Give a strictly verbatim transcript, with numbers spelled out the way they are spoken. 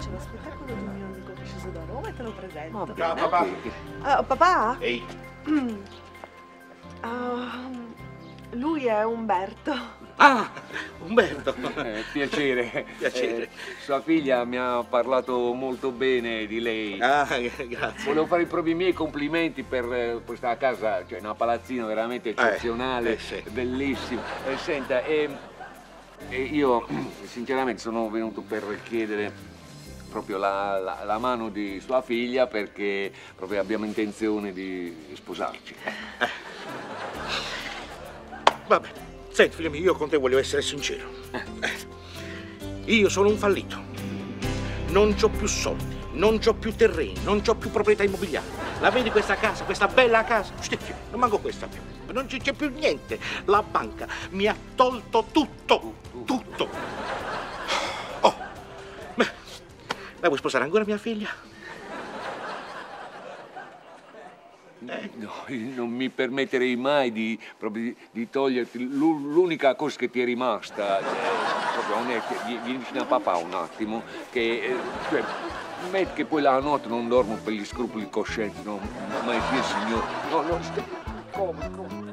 c'è lo spettacolo di mio amico che è sceso da Roma e te lo presento. Oh, Ciao, papà. Uh, papà? Ehi. Uh, lui è Umberto. Ah, Umberto. Eh, piacere. Piacere. Eh, sua figlia mi ha parlato molto bene di lei. Ah, grazie. Volevo fare proprio i miei complimenti per eh, questa casa, cioè una palazzina veramente eccezionale, eh, sì. bellissima. Eh, senta, eh, eh, io sinceramente sono venuto per chiedere proprio la, la, la mano di sua figlia perché proprio abbiamo intenzione di sposarci. Vabbè, senti figlio mio, io con te voglio essere sincero. Io sono un fallito. Non c'ho più soldi, non c'ho più terreni, non c'ho più proprietà immobiliari. La vedi questa casa, questa bella casa? Sticchio, non manco questa più. Non c'è più niente. La banca mi ha tolto tutto, tutto. Oh, beh, la vuoi sposare ancora mia figlia? Eh. No, io non mi permetterei mai di, proprio di, di toglierti l'unica cosa che ti è rimasta. Eh, proprio onesta, vieni vicino a papà un attimo, che eh, cioè, metti che poi la notte non dormo per gli scrupoli coscienti, no, ma è il signore. No, no, stai, come, come.